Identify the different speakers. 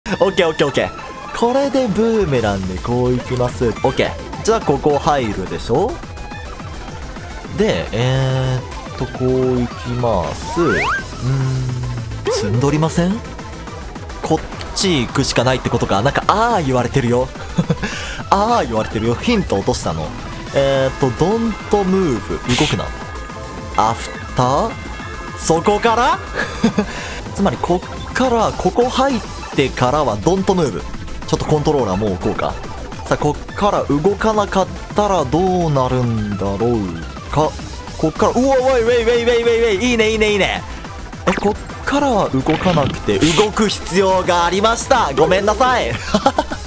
Speaker 1: オッケーオッケーオッケー。これでブーメランでこういきます。オッケー。じゃあここ入るでしょ。でこういきます。積んどりません？こっち行くしかないってことか。なんか言われてるよ。言われてるよ。ヒント落としたの。don't move 動くな。アフターそこからつまりこっからここ入ってからは don't move。 ちょっとコントローラーもう置こうか。さあこっから動かなかったらどうなるんだろうか。こっからおいウェイウェイウェイウェイウェイ、いいねいいねいいね。こっからは動かなくて動く必要がありました。ごめんなさい。